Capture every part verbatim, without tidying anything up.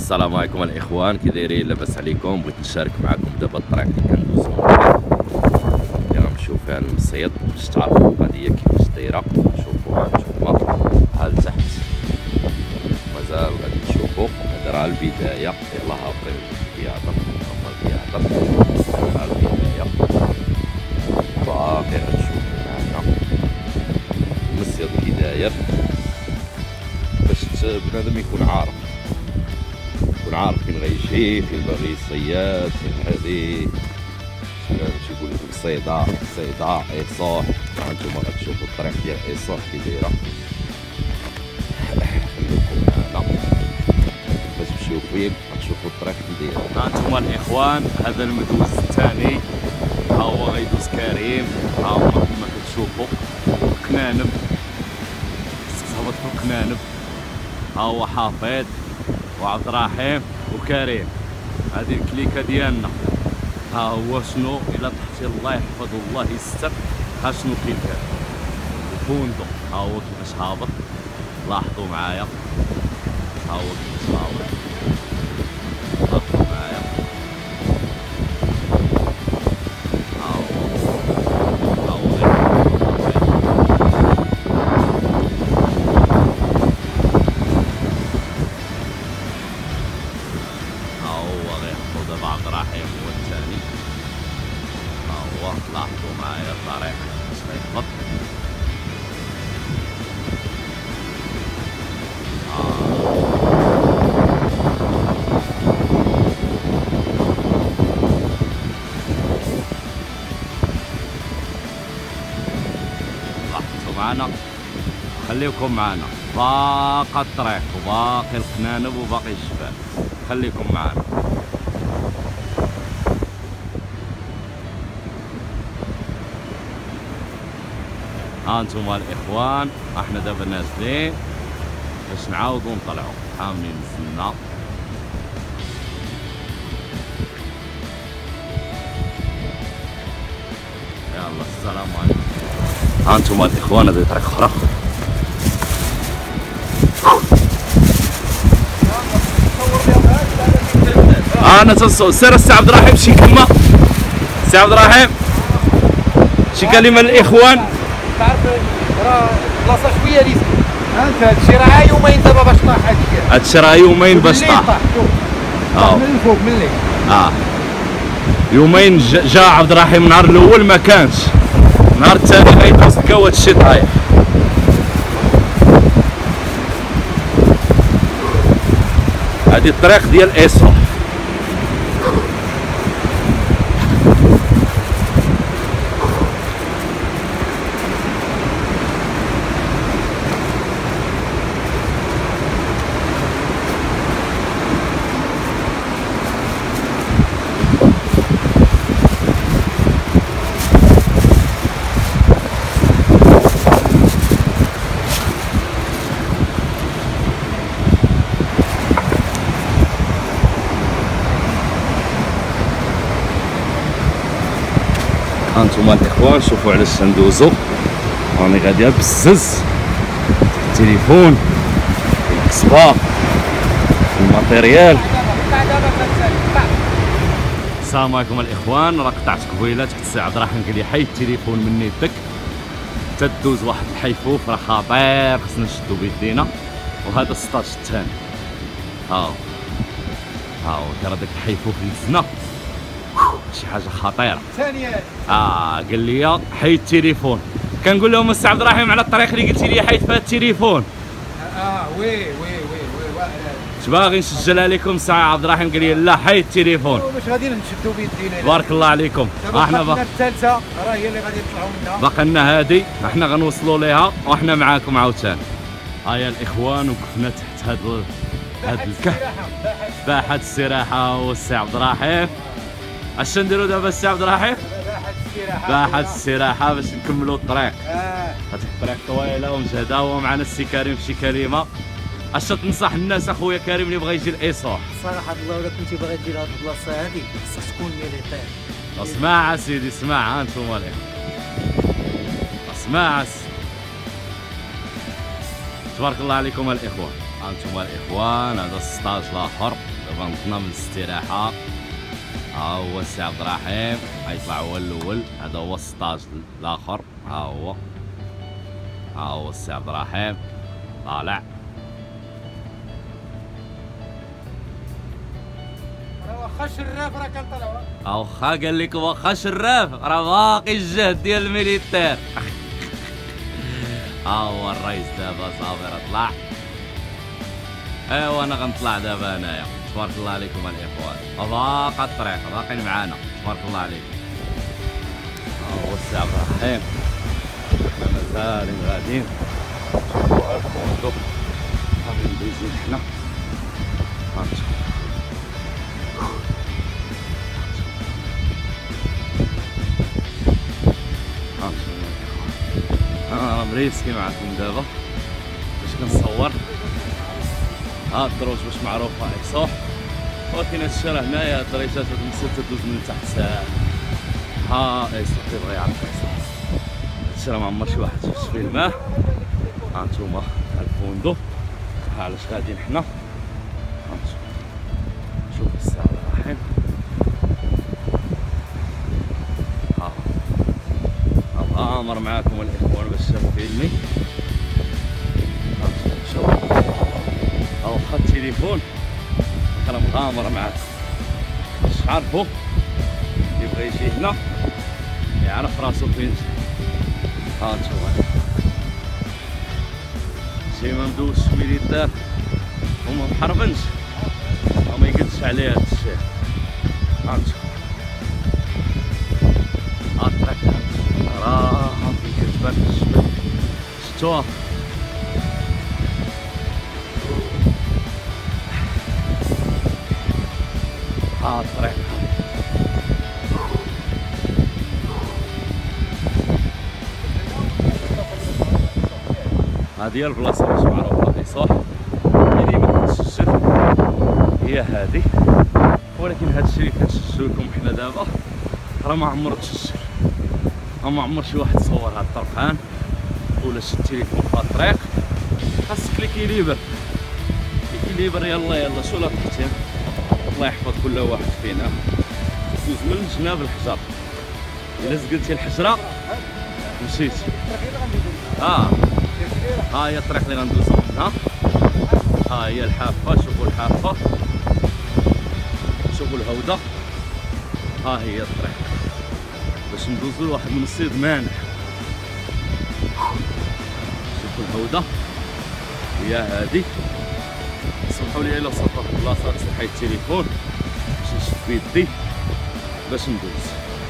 السلام عليكم الاخوان، كي دايرين؟ لاباس عليكم؟ بغيت نشارك معكم دابا الطريق اللي كندوزو اللي غنمشيو فيها للمصيد باش تعرفوا القضيه كيفاش دايره. شوفوها نتوما ها لتحت، مازال غادي تشوفوا. هذا راه البدايه، يلاه ابري كيهضر هما كيهضر، راه البدايه باقي غتشوفوا معنا المصيد كي داير باش بنادم يكون عارف يكون عارف فين غيجي، فين باغي يصيد، فين غادي باش يقول لكم صيدا صيدا ايصوح. هانتوما غتشوفوا الطريق ديال ايصوح كي دايره. خليكم معنا باش تمشيو فين غتشوفوا الطريق كي دايره. هانتوما الاخوان، هذا المدوز الثاني ها هو غيدوز كريم. ها هما كما كتشوفوا الكنانب، هبط في الكنانب. ها هو حافظ وعبد الرحيم وكريم، هذه الكليكه ديالنا. ها هو شنو الا طحتي الله يحفظ والله يستر، ها شنو كيدير الفندق. ها هو كيفاش هابط، لاحظوا معايا. ها هو كيفاش هابط، لاحظوا معايا. ها هو ها هو غير دابا عبد الرحيم هو الثاني. ها هو لاحظوا معايا الطريق باش غيهبط. لاحظتوا معنا، خليكم معنا، باقي الطريق وباقي القنانب وباقي الجبال، خليكم معنا. هانتوما الاخوان، احنا دابا نازلين باش نعاودو نطلعو، حاملين نزلنا. يلا السلام عليكم. هانتوما الاخوان، هذه طريق اخرى. انا تصور سير السي عبد الرحيم شي كلمه. السي عبد الرحيم شي كلمه للاخوان. تعرف راه بلاصه شويه ريسك. انت هادشي راه يومين دابا باش طاح. هادشي هادشي راه يومين باش طاح. اه من الفوق من الليل. اه يومين جا عبد الرحيم. النهار الاول ما كانش، النهار الثاني غيدوز لقى هادشي طايح. هادي الطريق ديال ايصوح. هانتوما الاخوان، شوفوا علاش ندوزو. راني غادي بزز التليفون، الكسبه، الماتيريال. السلام عليكم الاخوان، راه قطعت قبيله تحت السي عبد الرحيم قال لي حيد التليفون من يدك حتى دوز واحد الحيفوف، راه خطير خصنا نشدو بيدينا. وهذا السطاج الثاني، هاو هاو راه داك الحيفوف اللي دزنا شي حاجه خطيره. ثانيه اه قال لي حيد التليفون. كنقول لهم السي عبد الرحيم على الطريق اللي قلتي لي حيد فيها التليفون. اه وي وي وي وي اش باغي نسجلها لكم؟ السي عبد الرحيم قال لي لا حيد التليفون. باش غادي نشدو بيدينا. بارك الله عليكم. احنا باقي الثالثه راه هي اللي غادي نطلعوا منها. باقي لنا هادي احنا غنوصلوا ليها وحنا معاكم عاوتاني. هيا الاخوان، وقفنا تحت هاد ال... هاد الكهف، باحة السراحه والسي عبد الرحيم. اش نديرو دابا السي عبد الرحيم؟ باحة السراحه. باحة السراحه باش نكملوا الطريق. اه هاد الطريق طويله ومجهده. ومعنا السي كريم في شي كلمه. اش تنصح الناس اخويا كريم اللي بغى يجي لايصوح؟ صراحه الله الا كنتي باغي تجي لهاد البلاصه هادي خصك تكون ميليطير. اسمع اسيدي، اسمع. ها انتوما الاخوان، اسمع. تبارك الله عليكم الاخوان. هانتوما الاخوان، هذا السطاج الاخر دابا نضنا من الاستراحه. ها هو السي عبد الرحيم غيطلع هو الاول. هذا هو السطاج الاخر. ها هو ها هو السي عبد الرحيم طالع. واخا الشراف راه كنطلعوا. واخا قال لك واخا شراف راه باقي الجهد ديال الميليتير. ها هو الرئيس دابا صافي راه طلع. ايوا انا غنطلع دابا انايا. تبارك الله عليكم الاخوان. باقا الطريق باقيين معانا تبارك الله عليكم. ها هو السي عبد الرحيم. حنا مازالين غاديين. شوفوا الفندق غادي ندوزو حنا. هانتوما انا مريسكي معكم دابا باش كنصور. ها الدروج باش معروفه عيصوح، ولكن هاد الشارع هنايا الدريجات هاد المسير تدوز من تحت ساعه. ها عيصوح تيبغي يعرف عيصوح. هاد الشارع ما عمر شي واحد شاف فيه الماء. ها نتوما الفندق. ها علاش غاديين حنا. ها نتوما شوفوا السي عبد الرحيم. غامر معاكم الاخوان باش شافوا فيلمي. شوف او خد التليفون انا مغامر معاكم باش عارفوا يبغى يجي هنا يعرف راسو فين. ها انتوما شي ما مدوزش ميليتير وما محربنش وما يقدش عليه هاد الشيء. ها انتوما ها الطريق راه كتبان في الجبل شفتوها. ها الطريق هادي هي البلاصه باش معروفه عيصوح. اللي ما كتسجل هي هادي، ولكن هادشي اللي كنسجلو لكم حنا دابا راه ما عمرو تسجل. ما عمر شي واحد صور هاد الطرقان ولا شي تليفون في الطريق. خاصك ليكيليبر ليكيليبر. يلا يلا شو لا تحتين. الله يحفظ كل واحد فينا. دوز من الجناب الحجر. الا زقلتي الحجره مشيتي. اه ها هي الطريق اللي غندوزو منها. ها هي الحافه. شوفوا الحافه شوفوا الهوده. ها هي الطريق باش ندوزو لواحد من الصيد مانح. شوفوا الهودة هي هادي. سمحوا لي الا وصلت لواحد البلاصة خصني نحيد التليفون باش نشد بيدي باش ندوز.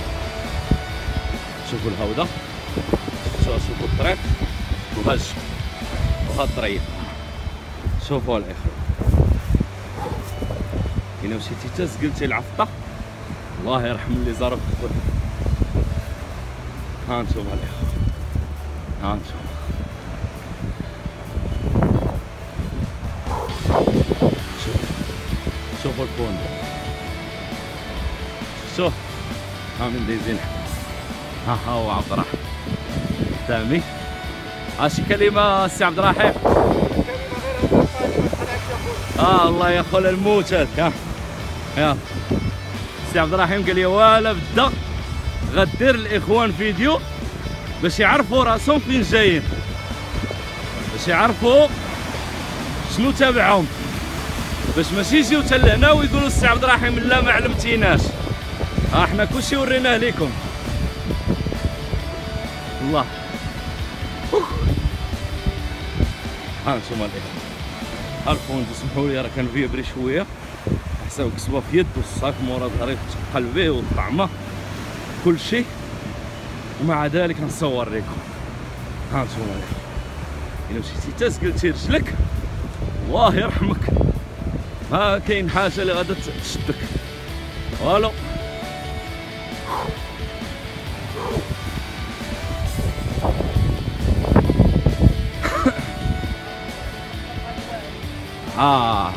شوفوا الهودة شوفوا الطريق وهاج وها الطريق. شوفوا الاخوة كاينه مشيتي حتى زقلتي العفطة الله يرحم اللي زارك الخوت. ها انتوما الاخوة ها انتوما شوف شوفوا الفندق شوف ها من دايزين ها ها هو عبد الرحيم قدامي. ها شي كلمة السي عبد الرحيم. اه الله يا خويا الموت هذاك. ها يلا السي عبد الرحيم قال لي ولا بدا غدير الاخوان فيديو باش يعرفوا راسهم فين جايين، باش يعرفوا شنو تابعهم، باش ماشي يجيو حتى لهنا ويقولوا السي عبد الرحيم لا ما علمتيناش. ها حنا كلشي وريناه لكم. الله ها انتوما الاخوان ها الفندق. سمحوا لي راه كنفيبري شويه حساب كسبه في يد والصاك مورا ظهري قلبي والطعمه كلشي، ومع ذلك نصور لكم. ها انتوما الاخوان الا مشيتي حتى سقلتي رجلك الله يرحمك ما كاين حاجه اللي غادا تشدك والو. اه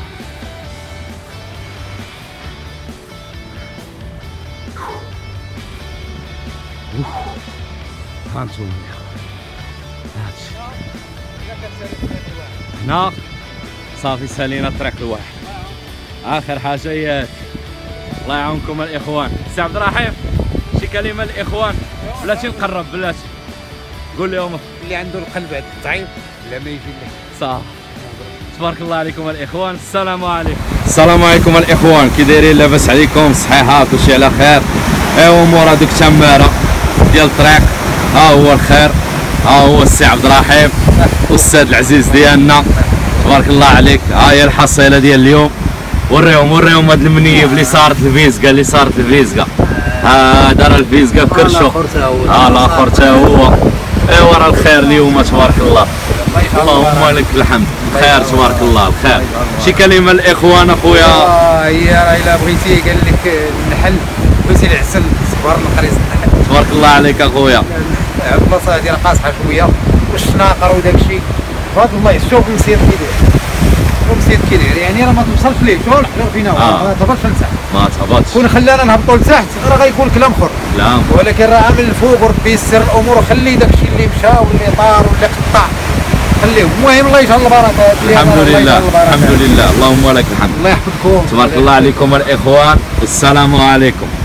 ها انتوما هادشي هنا صافي سالينا الطريق الواحد. اخر حاجيات. الله يعاونكم الاخوان. سي عبد الرحيم شي كلمه للاخوان بلاتي نقرب بلاتي قول لهم اللي عنده القلب ضعيف لا ما يجي له. صح. تبارك الله عليكم الاخوان. السلام عليكم. السلام عليكم الاخوان، كي دايرين؟ لاباس عليكم؟ صحيحه كلشي على خير؟ ايوا مورا دوك تماره ديال الطريق ها هو الخير، ها هو السي عبد الرحيم الاستاذ العزيز ديالنا تبارك الله عليك. ها هي الحصيله ديال اليوم. وريهم وريهم هاد المنيب اللي صارت الفيزكا اللي صارت الفيزكا. ها دار الفيزكا في كرشو. ها الاخر تا هو. ايوا راه الخير اليوم تبارك الله. اللهم لك الحمد. الخير تبارك الله الخير. شي كلمه للاخوان اخويا؟ اه هي راه الا بغيتي قال لك النحل دوزي العسل صبر نقريص النحل. تبارك الله عليك اخويا. البلاصه هادي راه قاصحه شويه والشناقر وداك الشيء. هاد الله شوف المسير كي داير، شوف المسير كي داير، يعني راه ما توصلش ليه. شوف الحجر فينا آه. ما تهبطش لتحت، ما تهبطش. كون خلانا نهبطوا لتحت راه غيكون كلام اخر. كلام. ولكن راه عامل الفوق وربي يسر الامور وخلي داك الشيء اللي مشى واللي طار واللي قطع خليه. المهم الله يجعل البركه. الحمد لله الحمد لله اللهم لك الحمد. الله يحفظكم. تبارك الله عليكم الاخوان. السلام عليكم.